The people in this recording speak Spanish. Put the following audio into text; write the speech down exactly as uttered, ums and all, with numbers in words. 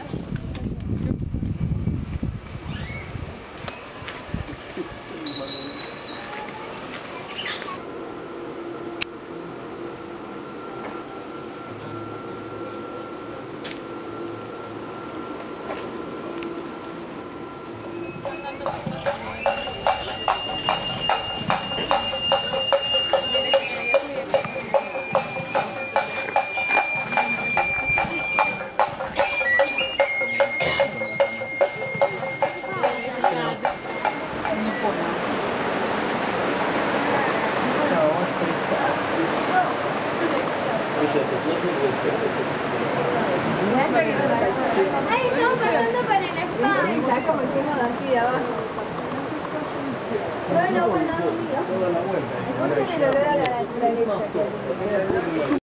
¡Ay, estamos pasando para el spa! Está como hicimos así de abajo. Toda la vuelta. Toda la vuelta.